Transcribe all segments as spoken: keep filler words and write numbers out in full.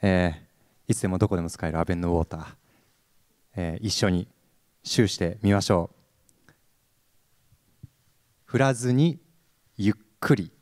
えー、いつでもどこでも使えるアベンヌウォーター、えー、一緒にシューしてみましょう。振らずにゆっくり。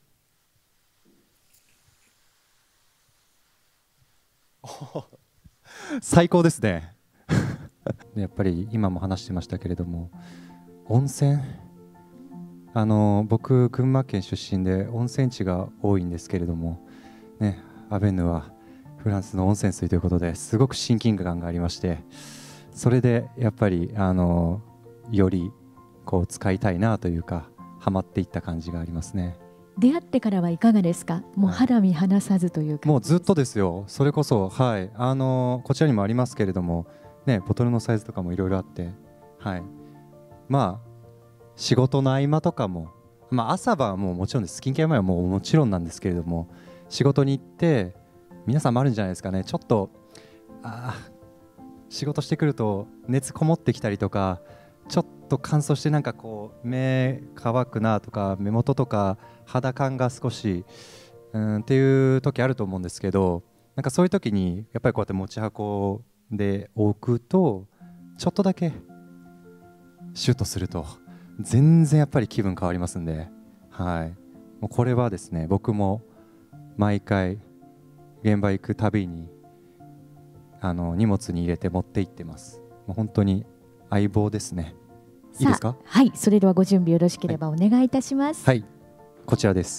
最高ですね。やっぱり今も話してましたけれども、温泉、あの僕群馬県出身で温泉地が多いんですけれども、ね、アベンヌはフランスの温泉水ということですごく親近感がありまして、それでやっぱりあのよりこう使いたいなというかハマっていった感じがありますね。 出会ってからはいかがですか？もう肌身離さずというか、 もうずっとですよ。それこそ、はい、あのこちらにもありますけれども、ね、ボトルのサイズとかもいろいろあって、はい、まあ仕事の合間とかも、まあ、朝晩はもうもちろんです。スキンケア前はもうもちろんなんですけれども、仕事に行って皆さんもあるんじゃないですかね。ちょっとあ仕事してくると熱こもってきたりとか、ちょっと乾燥してなんかこう目乾くなとか、目元とか肌感が少しうんっていう時あると思うんですけど、なんかそういう時にやっぱりこうやって持ち運んでおくとちょっとだけシュッとすると全然やっぱり気分変わりますんで、はい、もうこれはですね、僕も毎回現場行くたびにあの荷物に入れて持って行ってます。もう本当に相棒ですね。いいですか？ はい、それではご準備よろしければお願いいたします。 はい、はい、こちらです。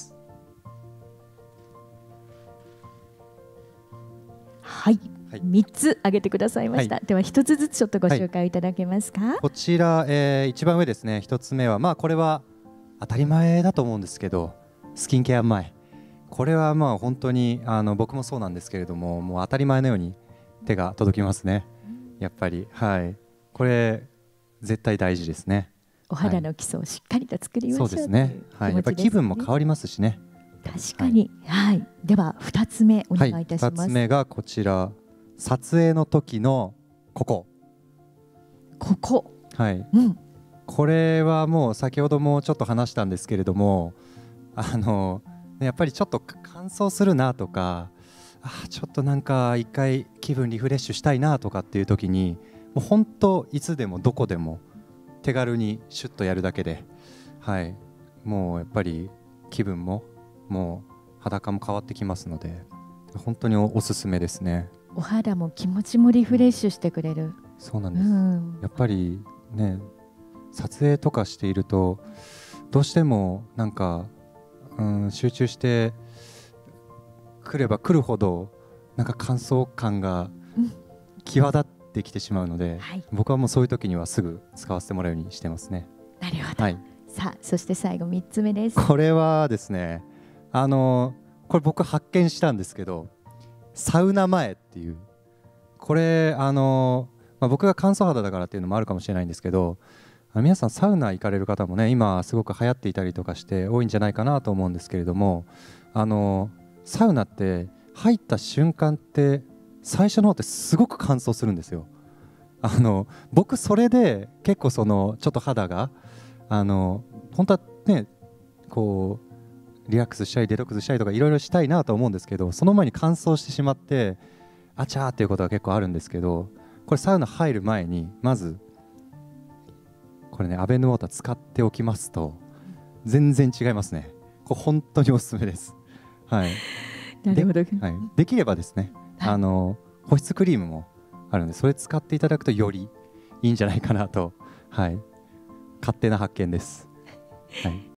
はい、はい、みっつ挙げてくださいました。はい、ではひとつずつちょっとご紹介いただけますか？はい、 こちら、えー、一番上ですね。ひとつめはまあこれは当たり前だと思うんですけど、スキンケア前、これはまあ本当にあの僕もそうなんですけれども、もう当たり前のように手が届きますね、やっぱり。はい、これ絶対大事ですね。 お肌の基礎をしっかりと作りましょう。 そうですね。はい、やっぱり気分も変わりますしね。 確かに。はい、はい、ではふたつめお願いいたします。 はい、ふたつめがこちら、撮影の時のここ。 ここ。 はい。 うん。 これはもう先ほどもちょっと話したんですけれども、あのやっぱりちょっと乾燥するなとか、あちょっとなんか一回気分リフレッシュしたいなとかっていう時に、もう本当いつでもどこでも手軽にシュッとやるだけで、はい、もうやっぱり気分ももう裸も変わってきますので、本当に お, おすすめですね。 お肌も気持ちもリフレッシュしてくれる。 そうなんです、うん、やっぱりね、撮影とかしているとどうしてもなんか、うん、集中してくればくるほどなんか乾燥感が際立ってきてしまうので、うん、はい、僕はもうそういう時にはすぐ使わせてもらうようにしてますね。 なるほど、はい、さあそして最後みっつめです。 これはですね、あのこれ僕発見したんですけど、サウナ前っていう、これあの、まあ、僕が乾燥肌だからっていうのもあるかもしれないんですけど、皆さんサウナ行かれる方もね、今すごく流行っていたりとかして多いんじゃないかなと思うんですけれども、あのサウナって入った瞬間って最初の方ってすごく乾燥するんですよ。あの僕それで結構そのちょっと肌があの本当はねこうリラックスしたりデトックスしたりとかいろいろしたいなと思うんですけど、その前に乾燥してしまってあちゃーっていうことが結構あるんですけど、これサウナ入る前にまずこれね、アベンヌウォーター使っておきますと全然違いますね。これ本当におすすめです。はい、 なるほど。 で、はい、できればですね、あの保湿クリームもあるので、それ使っていただくとよりいいんじゃないかなと、はい、勝手な発見です。はい